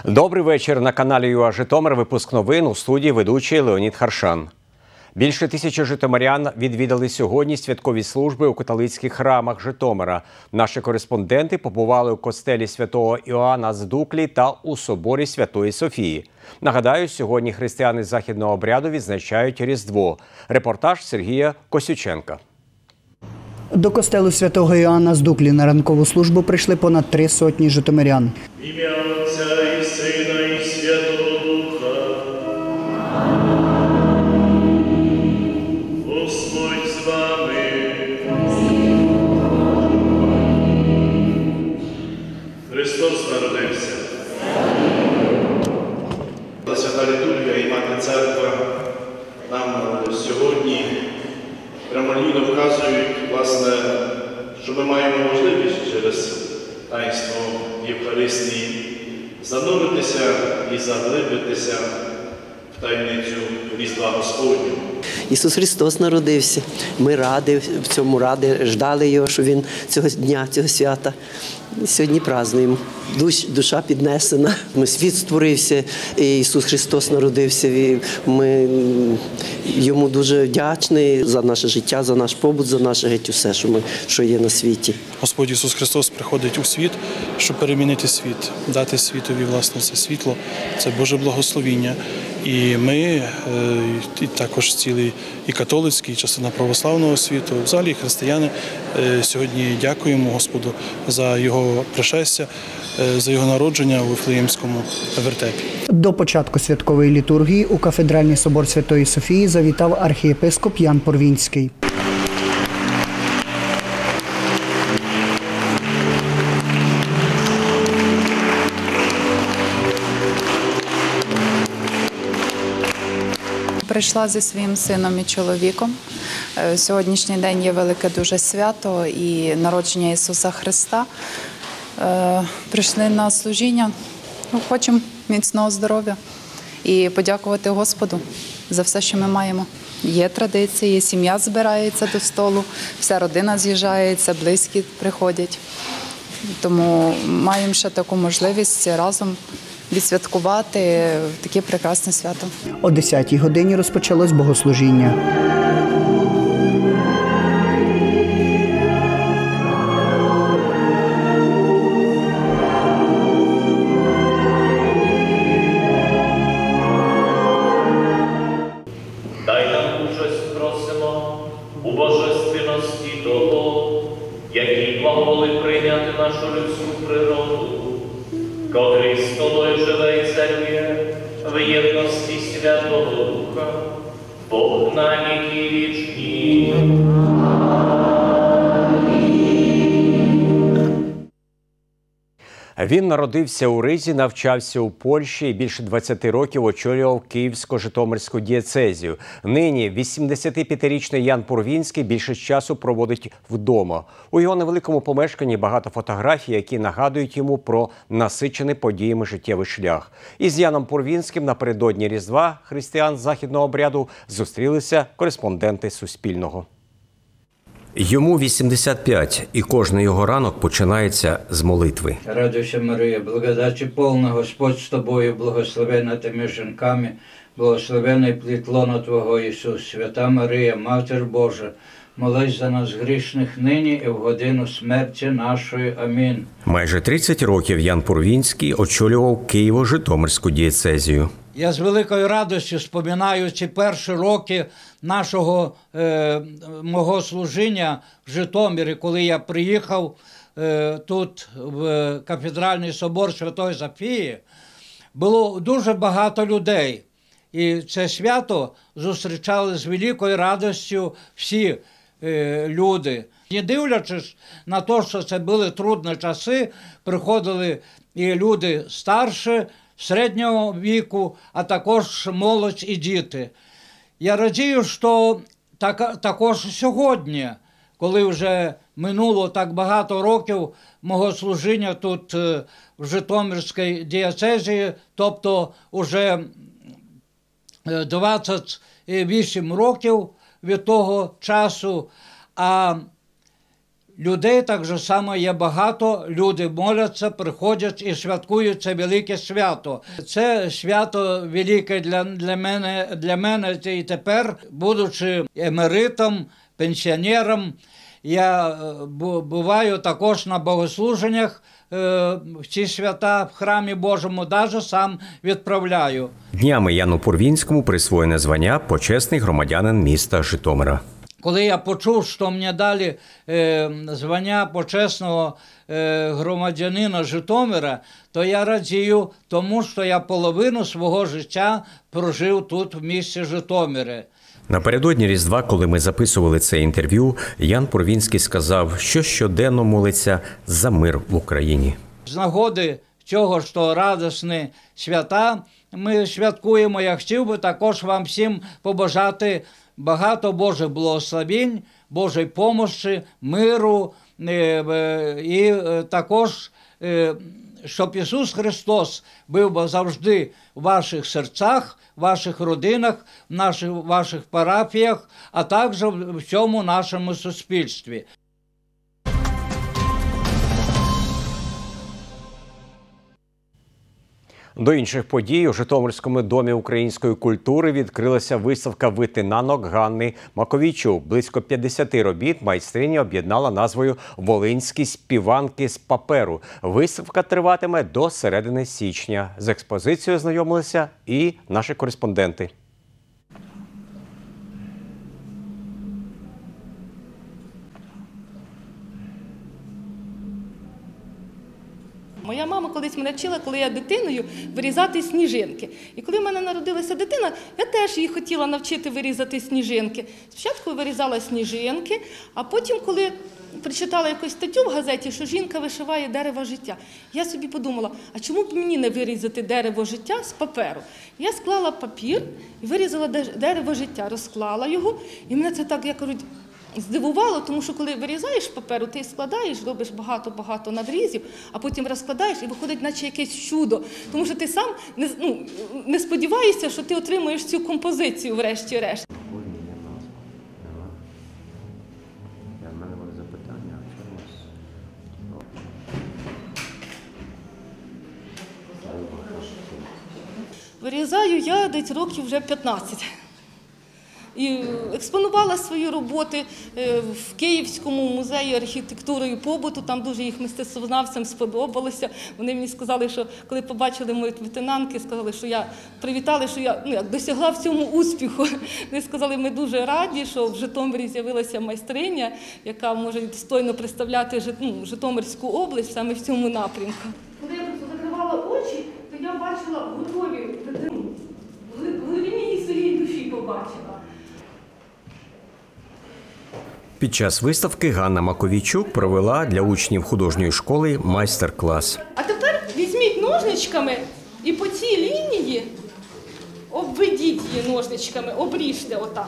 Добрий вечір. На каналі ЮА Житомир. Випуск новин, у студії ведучий Леонід Харшан. Більше 1000 житомирян відвідали сьогодні святкові служби у католицьких храмах Житомира. Наші кореспонденти побували у костелі святого Іоанна з Дуклі та у соборі Святої Софії. Нагадаю, сьогодні християни західного обряду відзначають Різдво. Репортаж Сергія Косюченка. До костелу святого Іоанна з Дуклі на ранкову службу прийшли понад 300 житомирян. Ім'я Отця і Сина і Святого Духа. Господь з вами. Христос народився. Свята літургія і Мати Церква нам сьогодні прямолінійно вказують, власне, що ми маємо можливість через таїнство Євхаристії зануритися і заглибитися в таємницю Різдва Господнього. Ісус Христос народився. Ми раді, в цьому раді, ждали Його, що Він цього дня, цього свята. Сьогодні празднуємо. Душа піднесена. Світ створився, і Ісус Христос народився. І ми Йому дуже вдячні за наше життя, за наш побут, за наше геть усе, що є на світі. Господь Ісус Христос приходить у світ, щоб перемінити світ, дати світові, власне, це світло, це Боже благословіння. І ми, і також цілий і католицький, і частина православного світу, взагалі християни, сьогодні дякуємо Господу за Його пришестя, за Його народження у Вифлеємському вертепі. До початку святкової літургії у кафедральний собор Святої Софії завітав архієпископ Ян Порвінський. Прийшла зі своїм сином і чоловіком. Сьогоднішній день є велике дуже свято і народження Ісуса Христа. Прийшли на служіння, хочемо міцного здоров'я і подякувати Господу за все, що ми маємо. Є традиції, сім'я збирається до столу, вся родина з'їжджається, близькі приходять. Тому маємо ще таку можливість разом відсвяткувати таке прекрасне свято. О 10-й годині розпочалось богослужіння. Дай нам участь, просимо, у божественності того, який благоволить прийняти нашу людську природу, котрий з тобою живе і царює в єдності Святого Духа, Бог на віки вічні. Він народився у Ризі, навчався у Польщі і більше 20 років очолював Київсько-Житомирську дієцезію. Нині 85-річний Ян Порвінський більше часу проводить вдома. У його невеликому помешканні багато фотографій, які нагадують йому про насичений подіями життєвий шлях. Із Яном Порвінським напередодні Різдва християн західного обряду зустрілися кореспонденти Суспільного. Йому 85, і кожний його ранок починається з молитви. Радуйся, Марія, благодаті повна, Господь з тобою, благословенна ти між жінками, благословенний плід лона Твого, Ісус. Свята Марія, Матір Божа, молись за нас грішних нині і в годину смерті нашої. Амінь. Майже 30 років Ян Порвінський очолював Києво-Житомирську дієцезію. Я з великою радістю споминаю ці перші роки мого служіння в Житомирі, коли я приїхав тут в кафедральний собор Святої Софії. Було дуже багато людей. І це свято зустрічали з великою радістю всі люди. Не дивлячись на те, що це були трудні часи, приходили і люди старші, середнього віку, а також молодь і діти. Я радію, що також сьогодні, коли вже минуло так багато років мого служіння тут в Житомирській дієцезії, тобто вже 28 років від того часу, а Людей так же само є багато, люди моляться, приходять і святкують це велике свято. Це свято велике для мене і тепер, будучи емеритом, пенсіонером, я буваю також на богослуженнях в ці свята в храмі Божому, навіть сам відправляю. Днями Яну Пурвінському присвоєне звання «Почесний громадянин міста Житомира». Коли я почув, що мені дали звання почесного громадянина Житомира, то я радію тому, що я половину свого життя прожив тут, в місті Житомирі. Напередодні Різдва, коли ми записували це інтерв'ю, Ян Пурвінський сказав, що щоденно молиться за мир в Україні. З нагоди цього, що радісні свята ми святкуємо, я хотів би також вам всім побажати багато Божих благословень, Божої помощі, миру і також, щоб Ісус Христос був завжди в ваших серцях, в ваших родинах, в ваших парафіях, а також в всьому нашому суспільстві. До інших подій у Житомирському домі української культури відкрилася виставка витинанок Ганни Маковійчук. Близько 50 робіт майстриня об'єднала назвою «Волинські співанки з паперу». Виставка триватиме до середини січня. З експозицією знайомилися і наші кореспонденти. Моя мама колись мене вчила, коли я дитиною, вирізати сніжинки. І коли в мене народилася дитина, я теж її хотіла навчити вирізати сніжинки. Спочатку вирізала сніжинки, а потім, коли прочитала якусь статтю в газеті, що жінка вишиває дерево життя, я собі подумала, а чому б мені не вирізати дерево життя з паперу? Я склала папір і вирізала дерево життя, розклала його, і мене це так, як кажуть, здивувало, тому що коли вирізаєш паперу, ти складаєш, робиш багато-багато надрізів, а потім розкладаєш і виходить наче якесь чудо. Тому що ти сам не сподіваєшся, що ти отримуєш цю композицію врешті-решт. Вирізаю я десь років вже 15. І експонувала свої роботи в Київському музеї архітектури і побуту, там дуже їх мистецтвознавцям сподобалося. Вони мені сказали, що коли побачили мої витинанки, сказали, що привітали, що я досягла в цьому успіху. Вони сказали, ми дуже раді, що в Житомирі з'явилася майстриня, яка може достойно представляти Житомирську область саме в цьому напрямку. Коли я закривала очі, то я бачила готові витинанки. В глибині своєї душі побачила. Під час виставки Ганна Маковійчук провела для учнів художньої школи майстер-клас. А тепер візьміть ножничками і по цій лінії обведіть її ножничками, обріжте отак.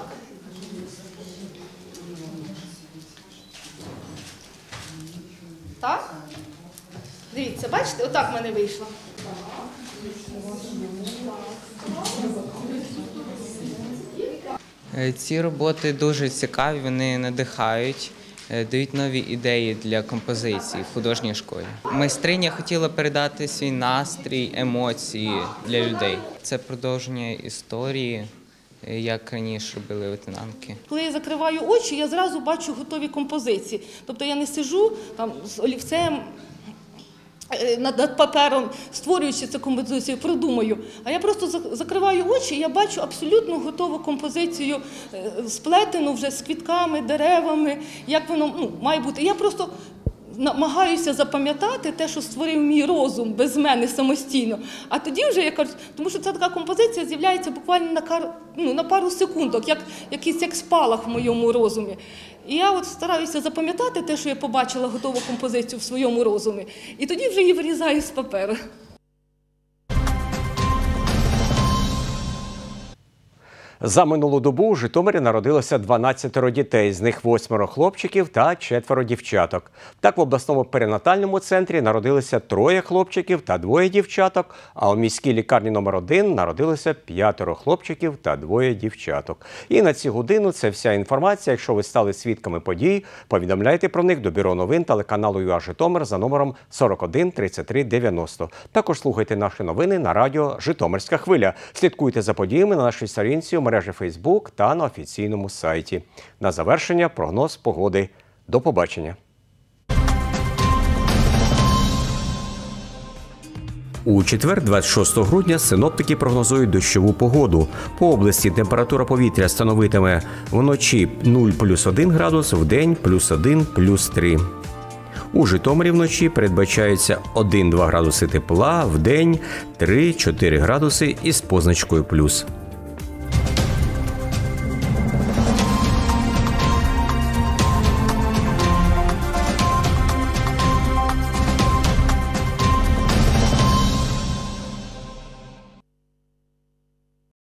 Так? Дивіться, бачите, отак в мене вийшло. Ці роботи дуже цікаві, вони надихають, дають нові ідеї для композиції в художній школі. Майстриня хотіла передати свій настрій, емоції для людей. Це продовження історії, як раніше робили витинанки. Коли я закриваю очі, я зразу бачу готові композиції. Тобто я не сиджу там з олівцем, над папером, створюючи цю композицію, продумаю. А я просто закриваю очі, і я бачу абсолютно готову композицію, сплетену вже з квітками, деревами, як воно має бути. Я просто намагаюся запам'ятати те, що створив мій розум без мене самостійно. А тоді вже, я кажу, тому що ця така композиція з'являється буквально на пару секундок, як спалах в моєму розумі. І я стараюся запам'ятати те, що я побачила готову композицію в своєму розумі, і тоді вже її вирізаю з паперу. За минулу добу у Житомирі народилося 12 дітей, з них 8 хлопчиків та 4 дівчаток. Так, в обласному перинатальному центрі народилися 3 хлопчиків та 2 дівчаток, а у міській лікарні номер 1 народилося 5 хлопчиків та 2 дівчаток. І на цю годину це вся інформація. Якщо ви стали свідками подій, повідомляйте про них до Бюро новин телеканалу ЮА Житомир за номером 41 33 90. Також слухайте наші новини на радіо «Житомирська хвиля». Слідкуйте за подіями на нашій сторінці у мережі Фейсбук та на офіційному сайті. На завершення прогноз погоди. До побачення. У четвер, 26 грудня, синоптики прогнозують дощову погоду. По області температура повітря становитиме вночі 0 плюс 1 градус, вдень плюс 1 плюс 3. У Житомирі вночі передбачається 1-2 градуси тепла, вдень 3-4 градуси із позначкою плюс.